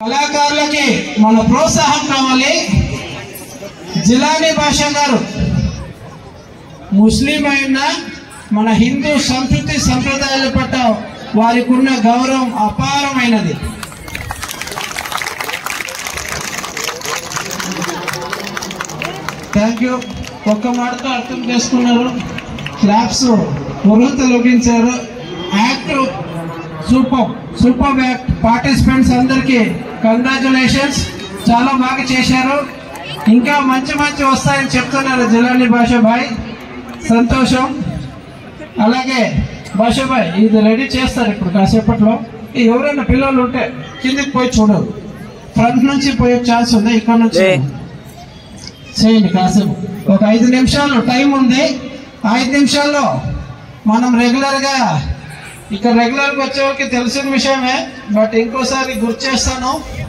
కళాకారులకి మన ప్రోత్సాహం కావాలి. జిలానీ భాషా గారు ముస్లిం అయినా మన హిందూ సంస్కృతి సంప్రదాయాల పట్ల వారికి ఉన్న గౌరవం అపారమైనది. Thank you. ఒక్క మాటతో అర్థం చేసుకున్నారు. క్లాప్స్ తొలగించారు. Act super act. పార్టిసిపెంట్స్ అందరికీ కంగ్రాచులేషన్స్, చాలా బాగా చేశారు. ఇంకా మంచి వస్తాయని చెప్తున్నారు జిలానీ భాషా భాయ్. సంతోషం. అలాగే భాషా భాయ్ ఇది రెడీ చేస్తారు ఇప్పుడు కాసేపట్లో. ఎవరైనా పిల్లలు ఉంటే కిందికి పోయి చూడరు, ఫ్రంట్ నుంచి పోయే ఛాన్స్ ఉంది. ఇక్కడ నుంచి చేయండి కాసేపు. ఒక 5 నిమిషాలు టైం ఉంది. 5 నిమిషాల్లో మనం రెగ్యులర్గా వచ్చే వాళ్ళకి తెలిసిన విషయమే, బట్ ఇంకోసారి గుర్తు చేస్తాను.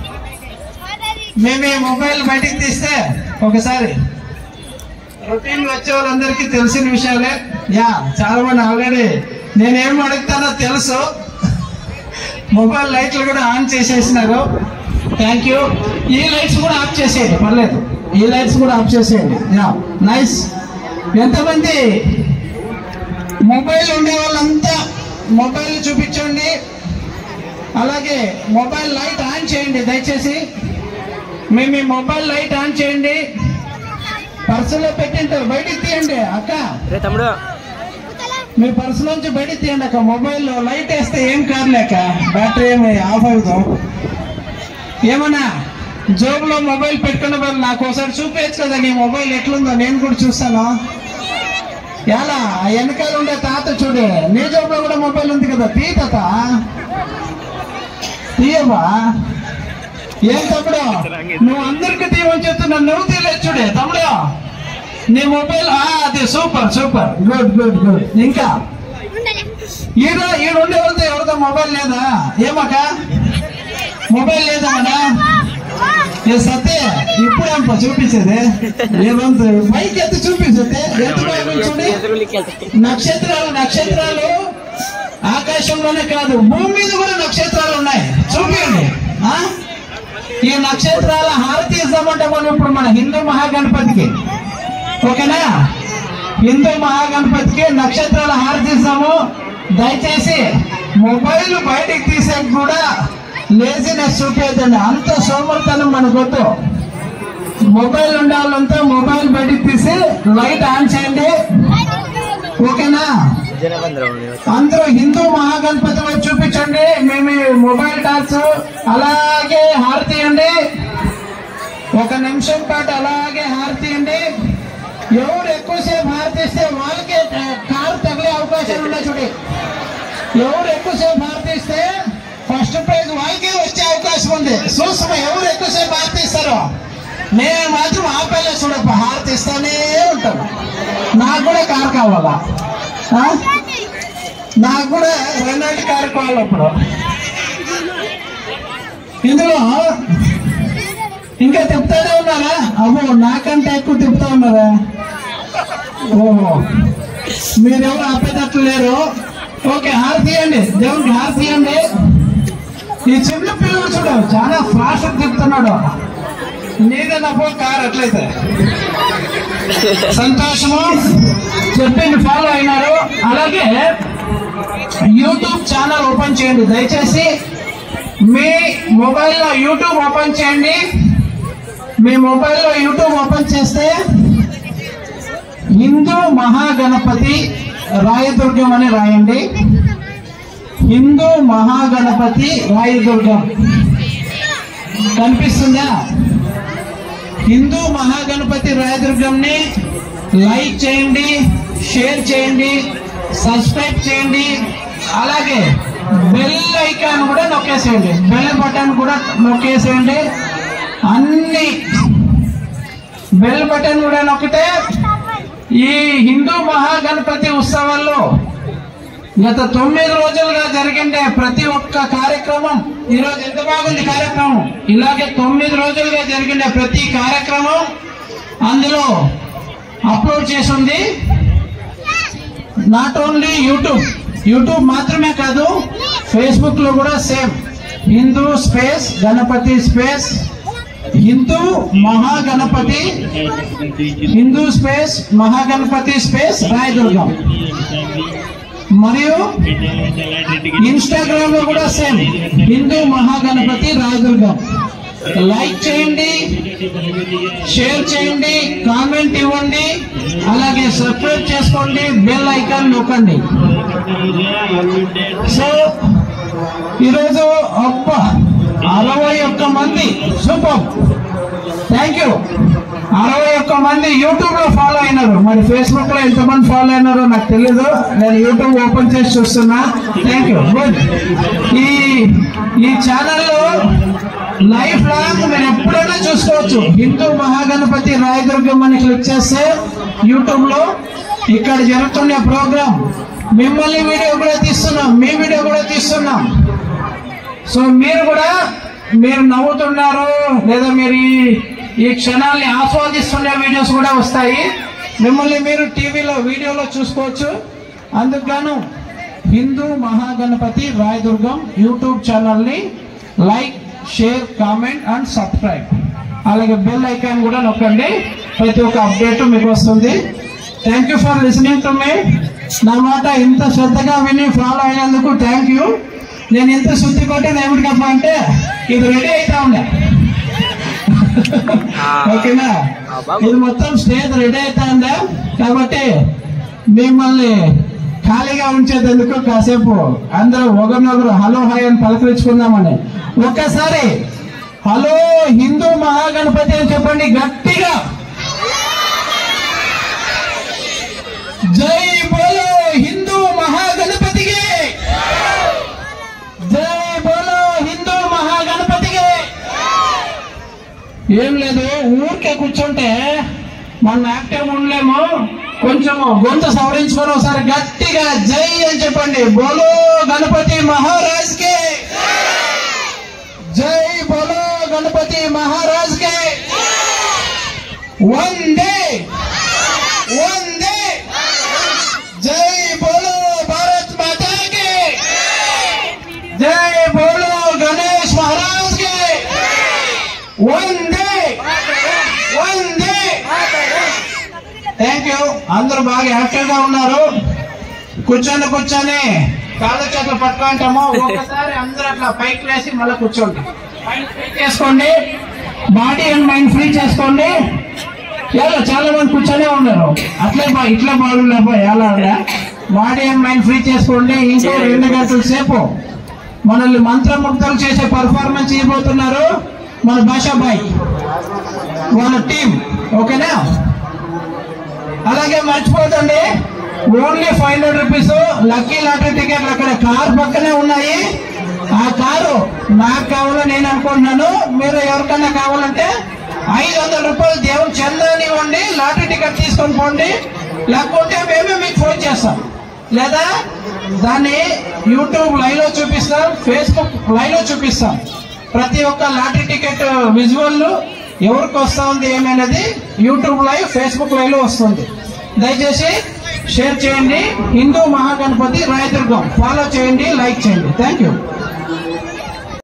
మేము మొబైల్ బయటికి తీస్తే ఒకసారి రొటీన్ వచ్చే వాళ్ళందరికీ తెలిసిన విషయాలే. చాలా మంది ఆల్రెడీ నేనేం అడుగుతానో తెలుసు. మొబైల్ లైట్లు కూడా ఆన్ చేసేసినారు. Thank you. ఈ లైట్స్ కూడా ఆఫ్ చేసేయండి, పర్లేదు. ఈ లైట్స్ కూడా ఆఫ్ చేసేయండి. నైస్. ఎంతమంది మొబైల్ ఉండే వాళ్ళంతా మొబైల్ చూపించండి. అలాగే మొబైల్ లైట్ ఆన్ చేయండి దయచేసి. మేము ఈ మొబైల్ లైట్ ఆన్ చేయండి. పర్సులో పెట్టింటారు, బయటికి తీయండి అక్క. తమ్ముడు మీ పర్సు నుంచి బయటికి తీయండి అక్క. మొబైల్ లైట్ వేస్తే ఏం కాదులేక, బ్యాటరీ ఏమి ఆఫ్ అవుతాం. ఏమన్నా జోబులో మొబైల్ పెట్టుకున్న వాళ్ళు నాకు ఒకసారి చూపించచ్చు కదా నీ మొబైల్ ఎట్లుందో, నేను కూడా చూస్తాను. ఎలా వెనకాల ఉండే తాత చూడే, నీ జోబులో కూడా మొబైల్ ఉంది కదా, తీ తాత, తీయబా. ఏం తమ్ముడు నువ్వు అందరికి తీయమని చెప్తున్నా, నువ్వు తీయలేదు చూడే తమ్ముడు నీ మొబైల్. అది సూపర్ గుడ్. ఇంకా ఈడుండే వాళ్ళతో ఎవరితో మొబైల్ లేదా? ఏమక్క మొబైల్ లేదా కదా? ఏ సత్తే ఇప్పుడేంప చూపించేది? ఏమంత పైకి ఎత్తి చూపించతే చూడి. నక్షత్రాలు ఆకాశంలోనే కాదు, భూమి మీద కూడా నక్షత్రాలు ఉన్నాయి. చూపించండి. ఈ నక్షత్రాల హారతి ఇస్తామంటే మనం ఇప్పుడు మన హిందూ మహాగణపతికి, ఓకేనా? హిందూ మహాగణపతికి నక్షత్రాల హారతి ఇస్తాము. దయచేసి మొబైల్ బయటికి తీసే కూడా లేజినెస్ చూపేదండి, అంత సోమర్తనం మనకొద్దు. మొబైల్ ఉండే వాళ్ళంతా మొబైల్ బయటికి తీసి లైట్ ఆన్ చేయండి, ఓకేనా? అందరూ హిందూ మహాగణపతి వైపు చూపించండి. మేము మొబైల్ టార్చ్ అలాగే హారతి ఇవ్వండి. 1 నిమిషం పాటు అలాగే హారతి ఇవ్వండి. ఎవరు ఎక్కువసేపు హారతి ఇస్తే వాళ్ళకే కారు తగిలే అవకాశాలు ఉన్నాయి చూడండి. ఎవరు ఎక్కువసేపు హారతి ఇస్తే ఫస్ట్ ప్రైజ్ వాళ్ళకే వచ్చే అవకాశం ఉంది. చూస్తామా ఎవరు ఎక్కువసేపు హారతి ఇస్తారో? నేను మాత్రం ఆపేలే చూడప్ప, హారతి ఇస్తానే ఉంటాను. నాకు కూడా కారు కావాలా? నాకు కూడా రెనాల్ట్ కారు కావాలి. అప్పుడు ఇందులో ఇంకా తిప్పుతానే ఉన్నారా? అబ్బో నాకంటే ఎక్కువ తిప్పుతా ఉన్నారా? ఓహో మీరెవరు ఆపేటట్లు లేరు. ఓకే హారతి ఇవ్వండి, దేవుడికి హారతి ఇవ్వండి. ఈ చిన్న పిల్లలు చూడ చాలా ఫాస్ట్ తిప్పుతున్నాడు. నీదన్నా పో కారు అట్లయితే. సంతోషము, చెప్పింది ఫాలో అయినారు. అలాగే యూట్యూబ్ ఛానల్ ఓపెన్ చేయండి దయచేసి. మీ మొబైల్లో యూట్యూబ్ ఓపెన్ చేయండి. మీ మొబైల్లో యూట్యూబ్ ఓపెన్ చేస్తే హిందూ మహాగణపతి రాయదుర్గం అని రాయండి. హిందూ మహాగణపతి రాయదుర్గం కనిపిస్తుందా? హిందూ మహాగణపతి రాయదుర్గంని లైక్ చేయండి, షేర్ చేయండి, సబ్స్క్రైబ్ చేయండి. అలాగే బెల్ ఐకాన్ కూడా నొక్కేసేయండి, బెల్ బటన్ కూడా నొక్కేసేయండి. అన్ని బెల్ బటన్ కూడా నొక్కితే ఈ హిందూ మహాగణపతి ఉత్సవాల్లో గత 9 రోజులుగా జరిగిండే ప్రతి ఒక్క కార్యక్రమం, ఈరోజు ఎంత బాగుంది కార్యక్రమం, ఇలాగే 9 రోజులుగా జరిగిండే ప్రతి కార్యక్రమం అందులో అప్లోడ్ చేసింది. నాట్ ఓన్లీ యూట్యూబ్ మాత్రమే కాదు, ఫేస్బుక్ లో కూడా same Hindu space Ganapati space Hindu Mahaganapati, Hindu space Mahaganapati space Rayadurgam. మరియు ఇన్స్టాగ్రామ్ లో కూడా సేమ్ హిందూ మహాగణపతి రాయదుర్గం. లైక్ చేయండి, షేర్ చేయండి, కామెంట్ ఇవ్వండి, అలాగే సబ్స్క్రైబ్ చేసుకోండి, బెల్ ఐకాన్ నొక్కండి. సో ఈరోజు 61 మంది, సూపర్, థ్యాంక్ యూ. 61 మంది యూట్యూబ్ లో ఫాలో అయినారు. మరి ఫేస్బుక్ లో ఎంతమంది ఫాలో అయినారో నాకు తెలీదు, నేను యూట్యూబ్ ఓపెన్ చేసి చూస్తున్నా. Thank you, good. ఈ ఛానల్లో లైఫ్ లాంగ్ మీరు ఎప్పుడైనా చూసుకోవచ్చు. హిందూ మహాగణపతి రాయదుర్గం అని క్లిక్ చేస్తే యూట్యూబ్ లో ఇక్కడ జరుగుతున్న ప్రోగ్రామ్ మిమ్మల్ని వీడియో కూడా తీస్తున్నాం, మీ వీడియో కూడా తీస్తున్నాం. సో మీరు నవ్వుతున్నారు లేదా మీరు ఈ క్షణాల్ని ఆస్వాదిస్తున్న వీడియోస్ కూడా వస్తాయి. మిమ్మల్ని మీరు టీవీలో వీడియోలో చూసుకోవచ్చు. అందుకు హిందూ మహాగణపతి రాయదుర్గం యూట్యూబ్ ఛానల్ని like, share, comment and subscribe, అలాగే బెల్ ఐకాన్ కూడా నొక్కండి. ప్రతి ఒక్క అప్డేట్ మీకు వస్తుంది. Thank you for listening to me. నా మాట ఇంత శ్రద్ధగా విని ఫాలో అయినందుకు థ్యాంక్ యూ. నేను ఇంత శుద్ధి కొట్టిన ఏమిటికప్ప అంటే ఇది రెడీ అవుతా ఉండే, ఓకేనా? ఇది మొత్తం స్టేజ్ రెడీ అవుతా ఉందా, కాబట్టి మిమ్మల్ని ఖాళీగా ఉంచేందుకు కాసేపు అందరూ ఒకరినొకరు హలో హాయ్ అని పలకరించుకుందామని. ఒక్కసారి హలో హిందూ మహాగణపతి అని చెప్పండి గట్టిగా. జై బోలో హిందూ మహాగణపతికి, జై బోలో హిందూ మహాగణపతికి. ఏం లేదు, ఊరికే కూర్చుంటే మన యాక్టివ్ ఉండలేము, కొంచెం గొంతు సవరించుకొని ఒకసారి గట్టిగా జై అని చెప్పండి. బోలో గణపతి మహారాజ్ కి జై, బోలో గణపతి మహారాజ్ కి వందే వందే. జై బోలో భారత్ మాతా కి జై, బోలో గణేష్ మహారాజ్ కి వందే వందే. Thank you. అందరూ బాగా యాక్టివ్ గా ఉన్నారు. కూర్చొని కాళ్ళ చేతులు పట్టుకుంటాము. ఒకసారి అందరూ అట్లా పైకి లేసి మళ్ళీ కూర్చోండి, మైండ్ ఫ్రీ చేసుకోండి, బాడీ అండ్ మైండ్ ఫ్రీ చేసుకోండి. చాలా మంది కూర్చొనే ఉన్నారు, అట్లే ఇట్లా బాగుండబోయ్ ఎలా బాడీ అండ్ మైండ్ ఫ్రీ చేసుకోండి. ఇంకో 2 గంటల సేపు మనల్ని మంత్రముగ్ధులు చేసే పర్ఫార్మెన్స్ ఇవ్వబోతున్నారు మన భాషాబాయ్ వాళ్ళ టీం, ఓకేనా? అలాగే మర్చిపోతండి, ఓన్లీ 500 రూపీస్ లక్కీ లాటరీ టికెట్లు అక్కడ కారు పక్కనే ఉన్నాయి. ఆ కారు నాకు కావాలో నేను అనుకుంటున్నాను, మీరు ఎవరికన్నా కావాలంటే 500 రూపాయలు దేవుని చందాని ఇవ్వండి, లాటరీ టికెట్ తీసుకొని పోండి. లేకపోతే మేమే మీకు ఫోన్ చేస్తాం, లేదా దాన్ని యూట్యూబ్ లైవ్ లో చూపిస్తాం, ఫేస్బుక్ లైవ్ లో చూపిస్తాం. ప్రతి ఒక్క లాటరీ టికెట్ విజువల్ ఎవరికి వస్తా ఉంది ఏమనేది యూట్యూబ్ లైవ్, ఫేస్బుక్ లైవ్ లో వస్తుంది. దయచేసి షేర్ చేయండి. హిందూ మహాగణపతి రాయదుర్గం ఫాలో చేయండి, లైక్ చేయండి. Thank you.